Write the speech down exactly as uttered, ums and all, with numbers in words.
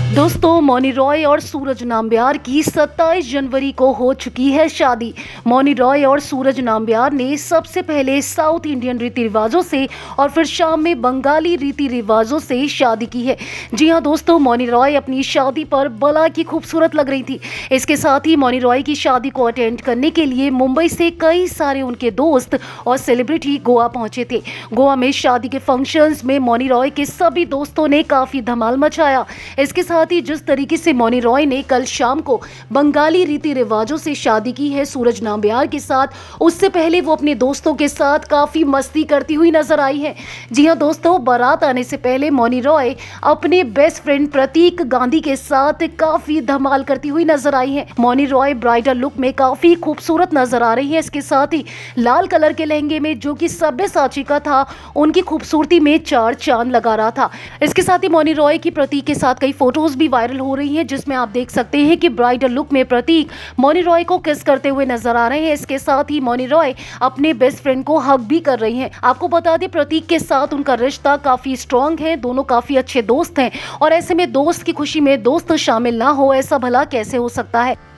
दोस्तों, मौनी रॉय और सूरज नाम्बियार की सत्ताईस जनवरी को हो चुकी है शादी। मौनी रॉय और सूरज नाम्बियार ने सबसे पहले साउथ इंडियन रीति रिवाजों से और फिर शाम में बंगाली रीति रिवाजों से शादी की है। जी हां दोस्तों, मौनी रॉय अपनी शादी पर बला की खूबसूरत लग रही थी। इसके साथ ही मौनी रॉय की शादी को अटेंड करने के लिए मुंबई से कई सारे उनके दोस्त और सेलिब्रिटी गोवा पहुंचे थे। गोवा में शादी के फंक्शंस में मौनी रॉय के सभी दोस्तों ने काफी धमाल मचाया। इसके साथ ही जिस तरीके से मौनी रॉय ने कल शाम को बंगाली रीति रिवाजों से शादी की है सूरज नाम्बियार के साथ, उससे पहले वो अपने दोस्तों के साथ काफी मस्ती करती हुई नजर आई है। जी हां दोस्तों, बारात आने से पहले मौनी रॉय अपने बेस्ट फ्रेंड प्रतीक गांधी के साथ काफी धमाल करती हुई नजर आई है। मौनी रॉय ब्राइडल लुक में काफी खूबसूरत नजर आ रही है। इसके साथ ही लाल कलर के लहंगे में, जो कि सब्यसाची का था, उनकी खूबसूरती में चार चांद लगा रहा था। इसके साथ ही मौनी रॉय की प्रतीक के साथ कई फोटोज भी वायरल हो रही हैं, जिसमें आप देख सकते हैं कि ब्राइडल लुक में प्रतीक मौनी रॉय को किस करते हुए नजर आ रहे हैं। इसके साथ ही मौनी रॉय अपने बेस्ट फ्रेंड को हग भी कर रही हैं। आपको बता दें, प्रतीक के साथ उनका रिश्ता काफी स्ट्रांग है, दोनों काफी अच्छे दोस्त हैं और ऐसे में दोस्त की खुशी में दोस्त शामिल ना हो, ऐसा भला कैसे हो सकता है।